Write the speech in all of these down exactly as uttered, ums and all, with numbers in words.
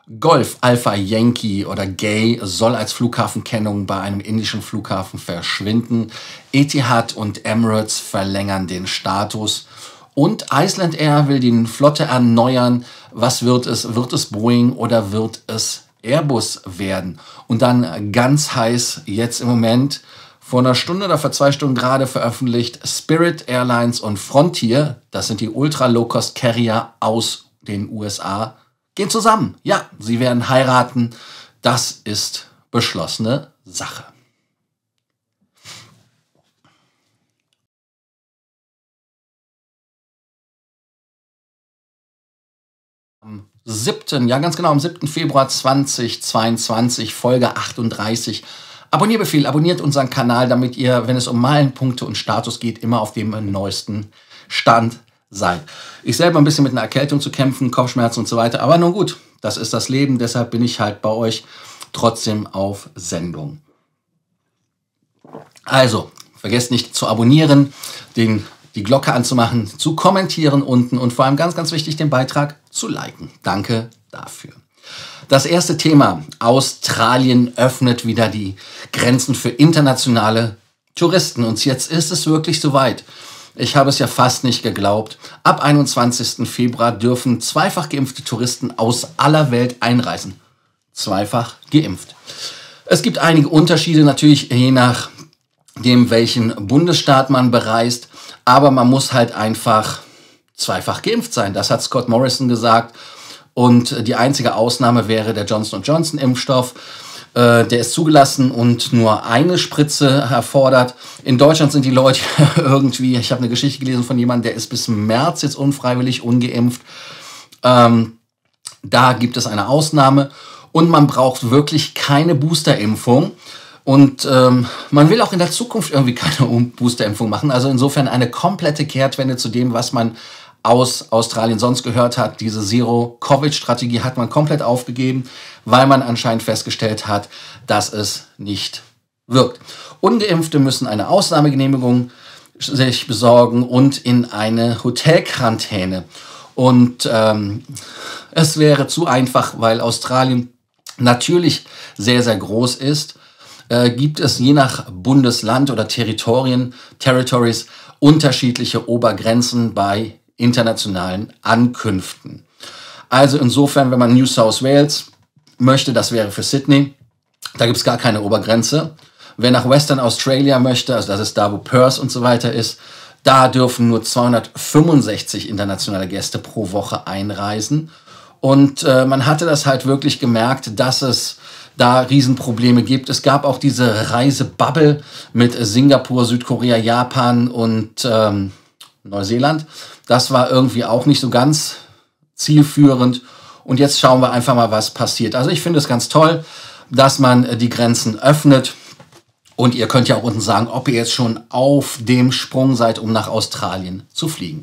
Golf Alpha Yankee oder Gay soll als Flughafenkennung bei einem indischen Flughafen verschwinden. Etihad und Emirates verlängern den Status. Und Iceland Air will die Flotte erneuern. Was wird es? Wird es Boeing oder wird es Airbus werden? Und dann ganz heiß jetzt im Moment, vor einer Stunde oder vor zwei Stunden gerade veröffentlicht, Spirit Airlines und Frontier, das sind die Ultra-Low-Cost-Carrier aus den U S A, gehen zusammen. Ja, sie werden heiraten. Das ist beschlossene Sache. Am siebten, ja ganz genau, am siebten Februar zweitausendzweiundzwanzig, Folge achtunddreißig. Abonnierbefehl, abonniert unseren Kanal, damit ihr, wenn es um Meilenpunkte und Status geht, immer auf dem neuesten Stand seid. Ich selber ein bisschen mit einer Erkältung zu kämpfen, Kopfschmerzen und so weiter, aber nun gut, das ist das Leben, deshalb bin ich halt bei euch trotzdem auf Sendung. Also, vergesst nicht zu abonnieren, den, die Glocke anzumachen, zu kommentieren unten und vor allem ganz, ganz wichtig, den Beitrag zu liken. Danke dafür. Das erste Thema: Australien öffnet wieder die Grenzen für internationale Touristen. Und jetzt ist es wirklich soweit. Ich habe es ja fast nicht geglaubt. Ab einundzwanzigsten Februar dürfen zweifach geimpfte Touristen aus aller Welt einreisen. Zweifach geimpft. Es gibt einige Unterschiede natürlich, je nachdem, welchen Bundesstaat man bereist. Aber man muss halt einfach zweifach geimpft sein. Das hat Scott Morrison gesagt. Und die einzige Ausnahme wäre der Johnson und Johnson Impfstoff. Äh, der ist zugelassen und nur eine Spritze erfordert. In Deutschland sind die Leute irgendwie, ich habe eine Geschichte gelesen von jemandem, der ist bis März jetzt unfreiwillig ungeimpft. Ähm, da gibt es eine Ausnahme. Und man braucht wirklich keine Boosterimpfung. Und ähm, man will auch in der Zukunft irgendwie keine Boosterimpfung machen. Also insofern eine komplette Kehrtwende zu dem, was man aus Australien sonst gehört hat. Diese Zero-Covid-Strategie hat man komplett aufgegeben, weil man anscheinend festgestellt hat, dass es nicht wirkt. Ungeimpfte müssen eine Ausnahmegenehmigung sich besorgen und in eine Hotelquarantäne. Und ähm, es wäre zu einfach, weil Australien natürlich sehr, sehr groß ist, äh, gibt es je nach Bundesland oder Territorien, Territories unterschiedliche Obergrenzen bei internationalen Ankünften. Also insofern, wenn man New South Wales möchte, das wäre für Sydney, da gibt es gar keine Obergrenze. Wer nach Western Australia möchte, also das ist da, wo Perth und so weiter ist, da dürfen nur zweihundertfünfundsechzig internationale Gäste pro Woche einreisen. Und äh, man hatte das halt wirklich gemerkt, dass es da Riesenprobleme gibt. Es gab auch diese Reisebubble mit Singapur, Südkorea, Japan und ähm, Neuseeland. Das war irgendwie auch nicht so ganz zielführend. Und jetzt schauen wir einfach mal, was passiert. Also ich finde es ganz toll, dass man die Grenzen öffnet. Und ihr könnt ja auch unten sagen, ob ihr jetzt schon auf dem Sprung seid, um nach Australien zu fliegen.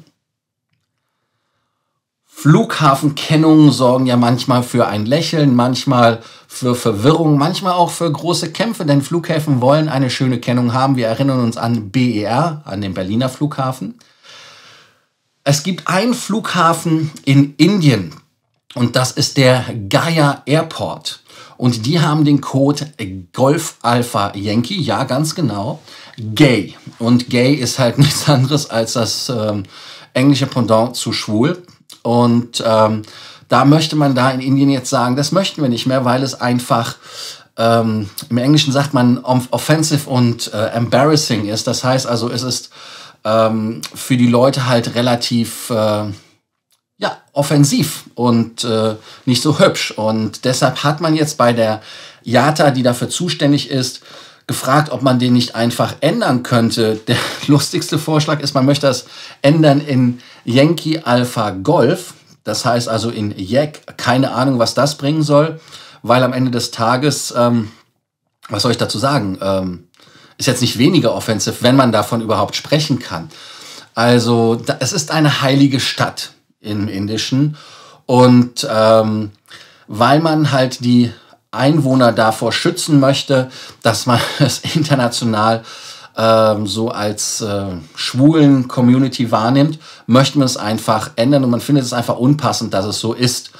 Flughafenkennungen sorgen ja manchmal für ein Lächeln, manchmal für Verwirrung, manchmal auch für große Kämpfe, denn Flughäfen wollen eine schöne Kennung haben. Wir erinnern uns an B E R, an den Berliner Flughafen. Es gibt einen Flughafen in Indien und das ist der Gaya Airport. Und die haben den Code Golf Alpha Yankee, ja ganz genau, Gay. Und Gay ist halt nichts anderes als das ähm, englische Pendant zu schwul. Und ähm, da möchte man da in Indien jetzt sagen, das möchten wir nicht mehr, weil es einfach, ähm, im Englischen sagt man offensive und äh, embarrassing ist. Das heißt also, es ist ähm, für die Leute halt relativ äh, ja, offensiv und äh, nicht so hübsch. Und deshalb hat man jetzt bei der I A T A, die dafür zuständig ist, gefragt, ob man den nicht einfach ändern könnte. Der lustigste Vorschlag ist, man möchte das ändern in Yankee Alpha Golf. Das heißt also in Yak. Keine Ahnung, was das bringen soll, weil am Ende des Tages, ähm, was soll ich dazu sagen, ähm, ist jetzt nicht weniger offensiv, wenn man davon überhaupt sprechen kann. Also da, es ist eine heilige Stadt im Indischen und ähm, weil man halt die Einwohner davor schützen möchte, dass man es international ähm, so als äh, schwulen Community wahrnimmt, möchte man es einfach ändern und man findet es einfach unpassend, dass es so ist.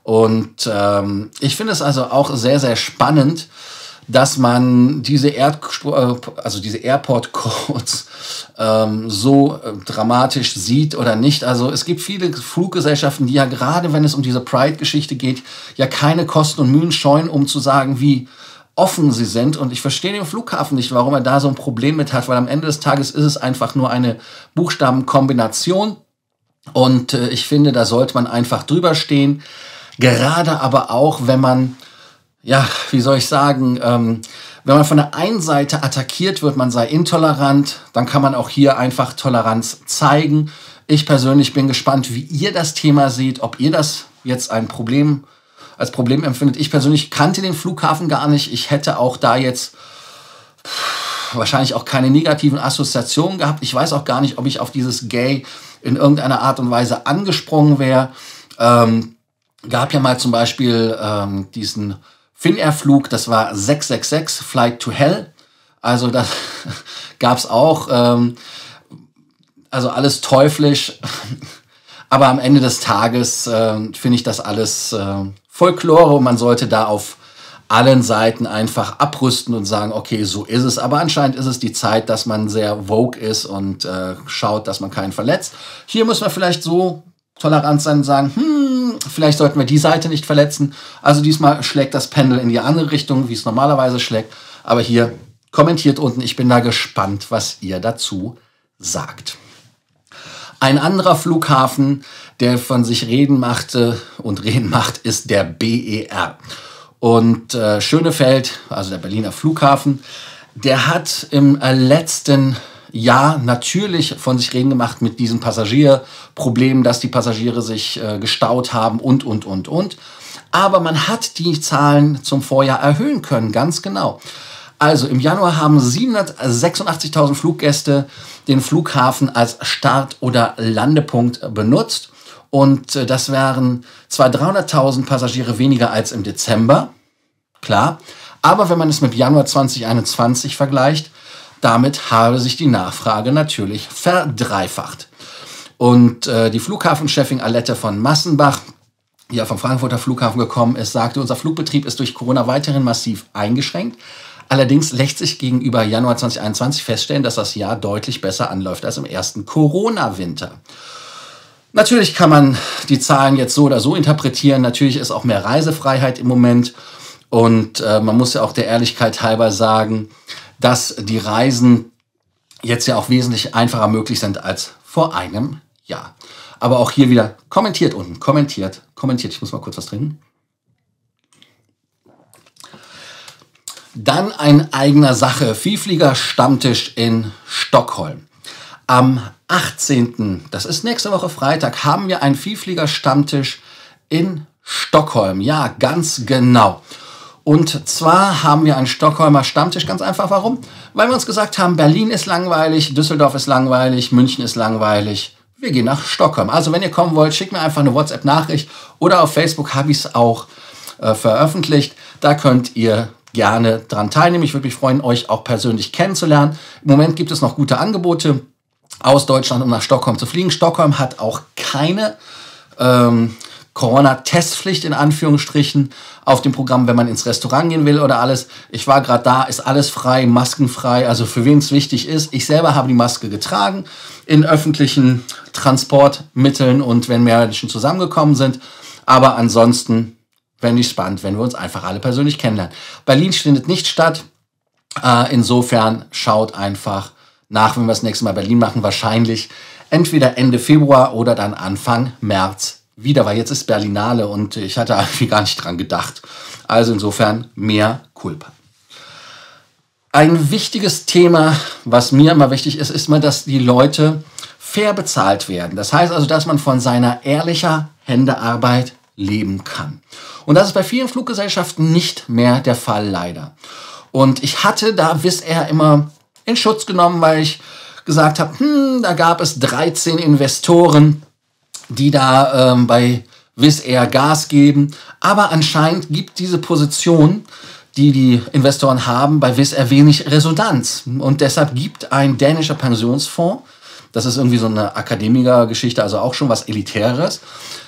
Und ähm, ich finde es also auch sehr, sehr spannend, dass man diese, Air also diese Airport-Codes ähm, so äh, dramatisch sieht oder nicht. Also es gibt viele Fluggesellschaften, die ja gerade, wenn es um diese Pride-Geschichte geht, ja keine Kosten und Mühen scheuen, um zu sagen, wie offen sie sind. Und ich verstehe den Flughafen nicht, warum er da so ein Problem mit hat, weil am Ende des Tages ist es einfach nur eine Buchstabenkombination. Und äh, ich finde, da sollte man einfach drüber stehen. Gerade aber auch, wenn man, ja, wie soll ich sagen, ähm, wenn man von der einen Seite attackiert wird, man sei intolerant, dann kann man auch hier einfach Toleranz zeigen. Ich persönlich bin gespannt, wie ihr das Thema seht, ob ihr das jetzt ein Problem als Problem empfindet. Ich persönlich kannte den Flughafen gar nicht. Ich hätte auch da jetzt wahrscheinlich auch keine negativen Assoziationen gehabt. Ich weiß auch gar nicht, ob ich auf dieses Gay in irgendeiner Art und Weise angesprungen wäre. Ähm, gab ja mal zum Beispiel ähm, diesen Finnair-Flug, das war sechs sechs sechs, Flight to Hell. Also das gab es auch. Ähm, also alles teuflisch. Aber am Ende des Tages äh, finde ich das alles äh, Folklore und man sollte da auf allen Seiten einfach abrüsten und sagen, okay, so ist es. Aber anscheinend ist es die Zeit, dass man sehr vogue ist und äh, schaut, dass man keinen verletzt. Hier muss man vielleicht so tolerant sein und sagen, hm, vielleicht sollten wir die Seite nicht verletzen. Also diesmal schlägt das Pendel in die andere Richtung, wie es normalerweise schlägt. Aber hier kommentiert unten, ich bin da gespannt, was ihr dazu sagt. Ein anderer Flughafen, der von sich reden machte und reden macht, ist der B E R. Und äh, Schönefeld, also der Berliner Flughafen, der hat im äh, letzten Jahr natürlich von sich reden gemacht mit diesen Passagierproblemen, dass die Passagiere sich äh, gestaut haben und, und, und, und. Aber man hat die Zahlen zum Vorjahr erhöhen können, ganz genau. Also im Januar haben siebenhundertsechsundachtzigtausend Fluggäste den Flughafen als Start- oder Landepunkt benutzt. Und äh, das wären zwar dreihunderttausend Passagiere weniger als im Dezember, klar. Aber wenn man es mit Januar zweitausendeinundzwanzig vergleicht, damit habe sich die Nachfrage natürlich verdreifacht. Und äh, die Flughafenchefin Alette von Massenbach, die ja vom Frankfurter Flughafen gekommen ist, sagte, unser Flugbetrieb ist durch Corona weiterhin massiv eingeschränkt. Allerdings lässt sich gegenüber Januar zweitausendeinundzwanzig feststellen, dass das Jahr deutlich besser anläuft als im ersten Corona-Winter. Natürlich kann man die Zahlen jetzt so oder so interpretieren. Natürlich ist auch mehr Reisefreiheit im Moment. Und äh, man muss ja auch der Ehrlichkeit halber sagen, dass die Reisen jetzt ja auch wesentlich einfacher möglich sind als vor einem Jahr. Aber auch hier wieder kommentiert unten, kommentiert, kommentiert. Ich muss mal kurz was trinken. Dann ein eigener Sache, Vielflieger-Stammtisch in Stockholm. Am achtzehnten, das ist nächste Woche Freitag, haben wir einen Vielflieger-Stammtisch in Stockholm. Ja, ganz genau. Und zwar haben wir einen Stockholmer Stammtisch, ganz einfach. Warum? Weil wir uns gesagt haben, Berlin ist langweilig, Düsseldorf ist langweilig, München ist langweilig. Wir gehen nach Stockholm. Also wenn ihr kommen wollt, schickt mir einfach eine WhatsApp-Nachricht oder auf Facebook habe ich es auch äh, veröffentlicht. Da könnt ihr gerne dran teilnehmen. Ich würde mich freuen, euch auch persönlich kennenzulernen. Im Moment gibt es noch gute Angebote aus Deutschland, um nach Stockholm zu fliegen. Stockholm hat auch keine ähm, Corona-Testpflicht in Anführungsstrichen auf dem Programm, wenn man ins Restaurant gehen will oder alles. Ich war gerade da, ist alles frei, maskenfrei, also für wen es wichtig ist. Ich selber habe die Maske getragen in öffentlichen Transportmitteln und wenn mehr Menschen zusammengekommen sind. Aber ansonsten fände ich spannend, wenn wir uns einfach alle persönlich kennenlernen. Berlin findet nicht statt. Äh, insofern schaut einfach nach, wenn wir das nächste Mal Berlin machen. Wahrscheinlich entweder Ende Februar oder dann Anfang März wieder, weil jetzt ist Berlinale und ich hatte irgendwie gar nicht dran gedacht. Also insofern mehr Culpa. Ein wichtiges Thema, was mir immer wichtig ist, ist immer, dass die Leute fair bezahlt werden. Das heißt also, dass man von seiner ehrlicher Händearbeit leben kann. Und das ist bei vielen Fluggesellschaften nicht mehr der Fall, leider. Und ich hatte da Wizz Air immer in Schutz genommen, weil ich gesagt habe, hm, da gab es dreizehn Investoren, die da ähm, bei Wizz Air Gas geben. Aber anscheinend gibt diese Position, die die Investoren haben, bei Wizz Air wenig Resonanz. Und deshalb gibt ein dänischer Pensionsfonds, das ist irgendwie so eine Akademiker-Geschichte, also auch schon was Elitäres,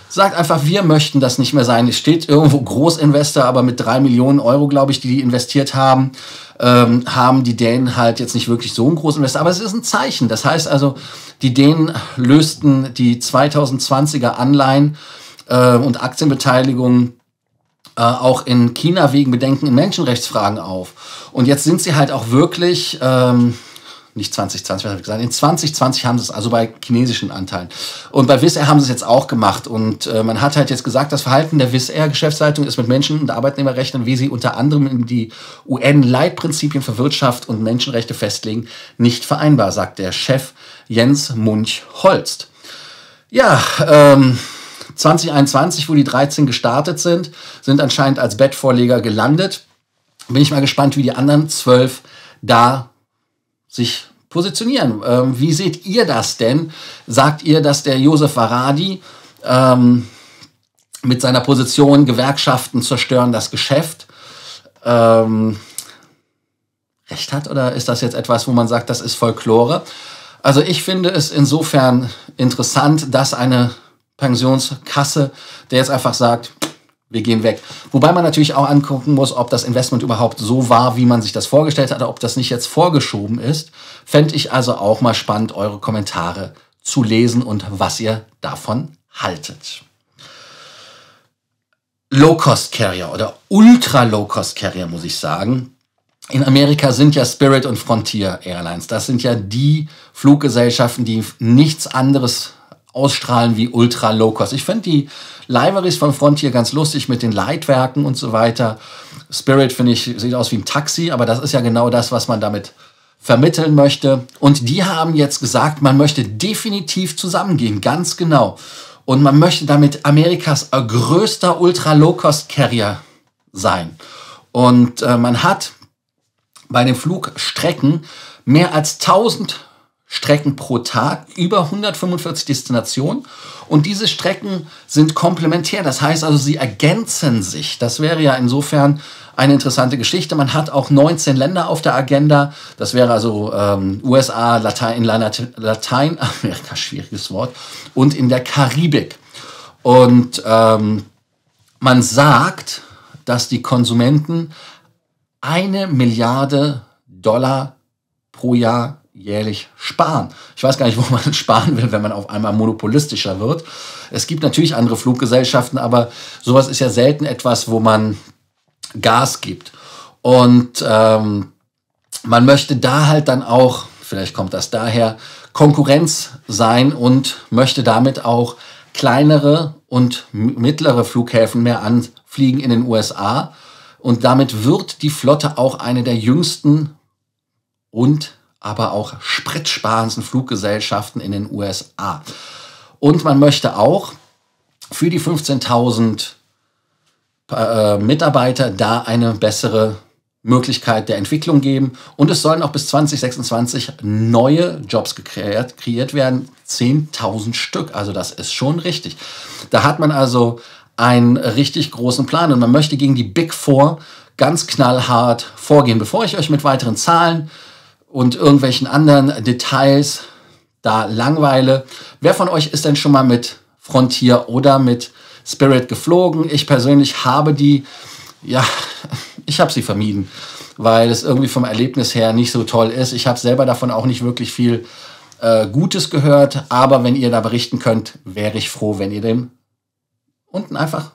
sagt einfach, wir möchten das nicht mehr sein. Es steht irgendwo Großinvestor, aber mit drei Millionen Euro, glaube ich, die die investiert haben, ähm, haben die Dänen halt jetzt nicht wirklich so einen Großinvestor. Aber es ist ein Zeichen. Das heißt also, die Dänen lösten die zweitausendzwanziger Anleihen äh, und Aktienbeteiligungen äh, auch in China wegen Bedenken in Menschenrechtsfragen auf. Und jetzt sind sie halt auch wirklich... Ähm, nicht zwanzig zwanzig, was habe ich gesagt? In zwanzig zwanzig haben sie es, also bei chinesischen Anteilen. Und bei Wizz Air haben sie es jetzt auch gemacht. Und äh, man hat halt jetzt gesagt, das Verhalten der Wizz Air Geschäftsleitung ist mit Menschen- und Arbeitnehmerrechten, wie sie unter anderem in die U N-Leitprinzipien für Wirtschaft und Menschenrechte festlegen, nicht vereinbar, sagt der Chef Jens Munch-Holst. Ja, ähm, zwanzig einundzwanzig, wo die dreizehn gestartet sind, sind anscheinend als Bettvorleger gelandet. Bin ich mal gespannt, wie die anderen zwölf da sich positionieren. Ähm, wie seht ihr das denn? Sagt ihr, dass der Josef Varadi ähm, mit seiner Position Gewerkschaften zerstören das Geschäft ähm, recht hat? Oder ist das jetzt etwas, wo man sagt, das ist Folklore? Also ich finde es insofern interessant, dass eine Pensionskasse, der jetzt einfach sagt, wir gehen weg. Wobei man natürlich auch angucken muss, ob das Investment überhaupt so war, wie man sich das vorgestellt hat, oder ob das nicht jetzt vorgeschoben ist. Fände ich also auch mal spannend, eure Kommentare zu lesen und was ihr davon haltet. Low-Cost-Carrier oder Ultra-Low-Cost-Carrier, muss ich sagen. In Amerika sind ja Spirit und Frontier Airlines. Das sind ja die Fluggesellschaften, die nichts anderes ausstrahlen wie Ultra Low Cost. Ich finde die Liveries von Frontier ganz lustig mit den Leitwerken und so weiter. Spirit, finde ich, sieht aus wie ein Taxi, aber das ist ja genau das, was man damit vermitteln möchte. Und die haben jetzt gesagt, man möchte definitiv zusammengehen, ganz genau. Und man möchte damit Amerikas größter Ultra Low Cost Carrier sein. Und äh, man hat bei den Flugstrecken mehr als tausend Strecken pro Tag, über hundertfünfundvierzig Destinationen. Und diese Strecken sind komplementär. Das heißt also, sie ergänzen sich. Das wäre ja insofern eine interessante Geschichte. Man hat auch neunzehn Länder auf der Agenda. Das wäre also ähm, U S A, Latein, Lateinamerika, schwieriges Wort, und in der Karibik. Und ähm, man sagt, dass die Konsumenten eine Milliarde Dollar pro Jahr jährlich sparen. Ich weiß gar nicht, wo man sparen will, wenn man auf einmal monopolistischer wird. Es gibt natürlich andere Fluggesellschaften, aber sowas ist ja selten etwas, wo man Gas gibt. Und ähm, man möchte da halt dann auch, vielleicht kommt das daher, Konkurrenz sein und möchte damit auch kleinere und mittlere Flughäfen mehr anfliegen in den U S A. Und damit wird die Flotte auch eine der jüngsten und aber auch spritsparendsten Fluggesellschaften in den U S A. Und man möchte auch für die fünfzehntausend äh, Mitarbeiter da eine bessere Möglichkeit der Entwicklung geben. Und es sollen auch bis zwanzig sechsundzwanzig neue Jobs gekreiert, kreiert werden. zehntausend Stück. Also das ist schon richtig. Da hat man also einen richtig großen Plan. Und man möchte gegen die Big Four ganz knallhart vorgehen. Bevor ich euch mit weiteren Zahlen und irgendwelchen anderen Details da langweile. Wer von euch ist denn schon mal mit Frontier oder mit Spirit geflogen? Ich persönlich habe die, ja, ich habe sie vermieden, weil es irgendwie vom Erlebnis her nicht so toll ist. Ich habe selber davon auch nicht wirklich viel äh, Gutes gehört, aber wenn ihr da berichten könnt, wäre ich froh, wenn ihr dem unten einfach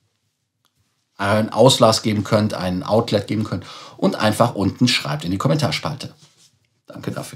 einen Auslass geben könnt, einen Outlet geben könnt und einfach unten schreibt in die Kommentarspalte. Danke dafür.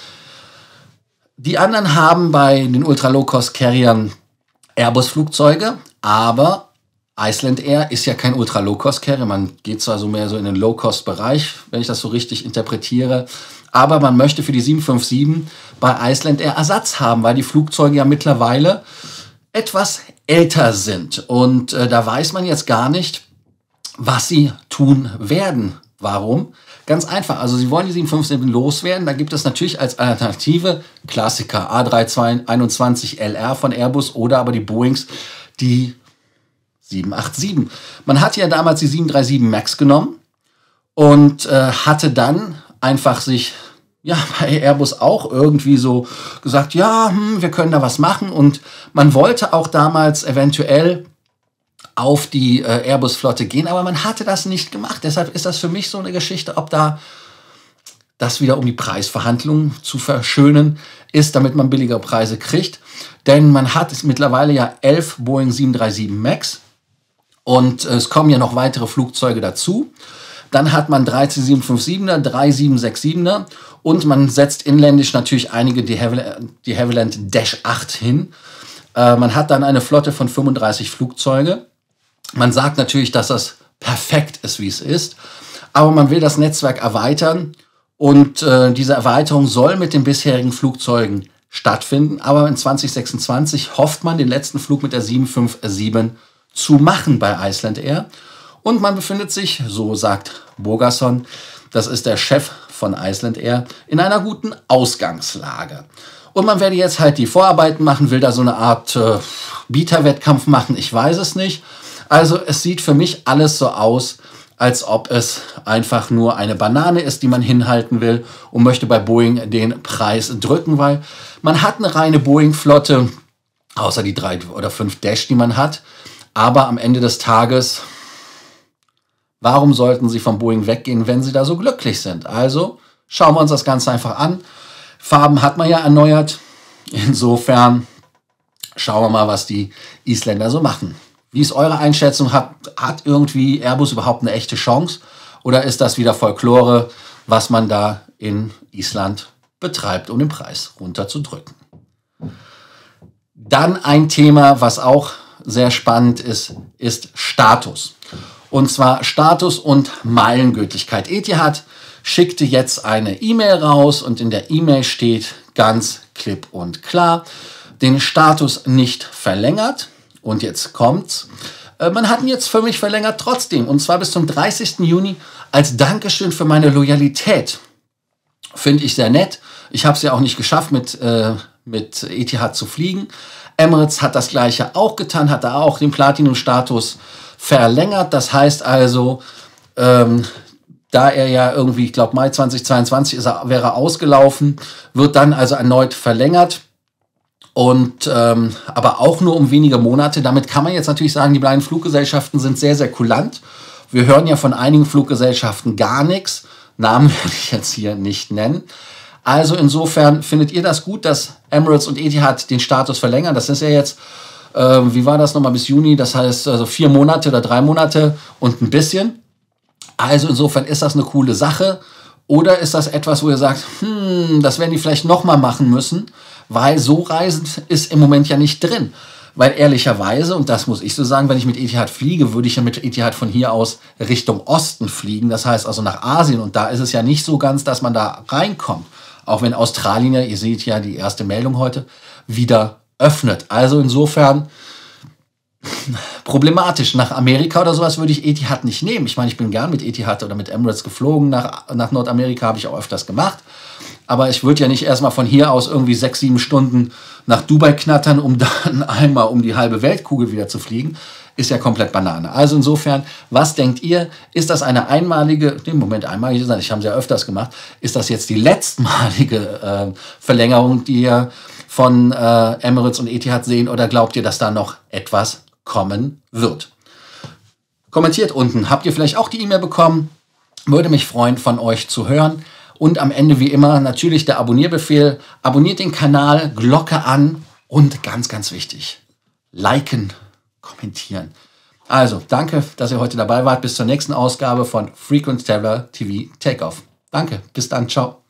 Die anderen haben bei den Ultra-Low-Cost-Carriern Airbus-Flugzeuge, aber Iceland Air ist ja kein Ultra-Low-Cost-Carrier. Man geht zwar so mehr so in den Low-Cost-Bereich, wenn ich das so richtig interpretiere, aber man möchte für die sieben fünf sieben bei Iceland Air Ersatz haben, weil die Flugzeuge ja mittlerweile etwas älter sind. Und äh, da weiß man jetzt gar nicht, was sie tun werden. Warum? Ganz einfach. Also sie wollen die sieben fünf sieben loswerden. Da gibt es natürlich als Alternative Klassiker A drei einundzwanzig L R von Airbus oder aber die Boeings, die sieben acht sieben. Man hat ja damals die sieben drei sieben MAX genommen und äh, hatte dann einfach sich ja bei Airbus auch irgendwie so gesagt, ja, hm, wir können da was machen. Und man wollte auch damals eventuell auf die äh, Airbus-Flotte gehen, aber man hatte das nicht gemacht. Deshalb ist das für mich so eine Geschichte, ob da das wieder um die Preisverhandlungen zu verschönen ist, damit man billigere Preise kriegt. Denn man hat mittlerweile ja elf Boeing sieben drei sieben Max und es kommen ja noch weitere Flugzeuge dazu. Dann hat man dreizehn sieben fünf siebener, drei sieben sechs siebener und man setzt inländisch natürlich einige de Havilland Dash acht hin. Äh, man hat dann eine Flotte von fünfunddreißig Flugzeuge. Man sagt natürlich, dass das perfekt ist, wie es ist, aber man will das Netzwerk erweitern und äh, diese Erweiterung soll mit den bisherigen Flugzeugen stattfinden, aber in zwanzig sechsundzwanzig hofft man, den letzten Flug mit der sieben fünf sieben zu machen bei Iceland Air. Und man befindet sich, so sagt Bogason, das ist der Chef von Iceland Air, in einer guten Ausgangslage. Und man werde jetzt halt die Vorarbeiten machen, will da so eine Art äh, Bieterwettkampf machen, ich weiß es nicht. Also es sieht für mich alles so aus, als ob es einfach nur eine Banane ist, die man hinhalten will und möchte bei Boeing den Preis drücken, weil man hat eine reine Boeing-Flotte, außer die drei oder fünf Dash, die man hat. Aber am Ende des Tages, warum sollten sie von Boeing weggehen, wenn sie da so glücklich sind? Also schauen wir uns das Ganze einfach an. Farben hat man ja erneuert. Insofern schauen wir mal, was die Isländer so machen. Wie ist eure Einschätzung? Hat, hat irgendwie Airbus überhaupt eine echte Chance? Oder ist das wieder Folklore, was man da in Island betreibt, um den Preis runterzudrücken? Dann ein Thema, was auch sehr spannend ist, ist Status. Und zwar Status und Meilengültigkeit. Etihad schickte jetzt eine E-Mail raus und in der E-Mail steht ganz klipp und klar, den Status nicht verlängert. Und jetzt kommt's. Man hat ihn jetzt für mich verlängert trotzdem. Und zwar bis zum dreißigsten Juni als Dankeschön für meine Loyalität. Finde ich sehr nett. Ich habe es ja auch nicht geschafft, mit, äh, mit Etihad zu fliegen. Emirates hat das gleiche auch getan, hat da auch den Platinum-Status verlängert. Das heißt also, ähm, da er ja irgendwie, ich glaube Mai zweitausendzweiundzwanzig ist er, wäre ausgelaufen, wird dann also erneut verlängert. Und ähm, aber auch nur um wenige Monate. Damit kann man jetzt natürlich sagen, die beiden Fluggesellschaften sind sehr, sehr kulant. Wir hören ja von einigen Fluggesellschaften gar nichts. Namen werde ich jetzt hier nicht nennen. Also insofern findet ihr das gut, dass Emirates und Etihad den Status verlängern? Das ist ja jetzt, äh, wie war das nochmal, bis Juni? Das heißt also vier Monate oder drei Monate und ein bisschen. Also insofern ist das eine coole Sache. Oder ist das etwas, wo ihr sagt, hm, das werden die vielleicht nochmal machen müssen? Weil so reisend ist im Moment ja nicht drin. Weil ehrlicherweise, und das muss ich so sagen, wenn ich mit Etihad fliege, würde ich ja mit Etihad von hier aus Richtung Osten fliegen. Das heißt also nach Asien. Und da ist es ja nicht so ganz, dass man da reinkommt. Auch wenn Australien, ja, ihr seht ja die erste Meldung heute, wieder öffnet. Also insofern problematisch. Nach Amerika oder sowas würde ich Etihad nicht nehmen. Ich meine, ich bin gern mit Etihad oder mit Emirates geflogen. Nach, nach Nordamerika habe ich auch öfters gemacht. Aber ich würde ja nicht erstmal von hier aus irgendwie sechs, sieben Stunden nach Dubai knattern, um dann einmal um die halbe Weltkugel wieder zu fliegen. Ist ja komplett Banane. Also insofern, was denkt ihr? Ist das eine einmalige, im Moment einmalig, ich habe es ja öfters gemacht, ist das jetzt die letztmalige äh, Verlängerung, die ihr von äh, Emirates und Etihad sehen, oder glaubt ihr, dass da noch etwas kommen wird? Kommentiert unten. Habt ihr vielleicht auch die E-Mail bekommen? Würde mich freuen, von euch zu hören. Und am Ende wie immer natürlich der Abonnierbefehl. Abonniert den Kanal, Glocke an und ganz, ganz wichtig, liken, kommentieren. Also, danke, dass ihr heute dabei wart. Bis zur nächsten Ausgabe von Frequent Traveler T V Takeoff. Danke, bis dann, ciao.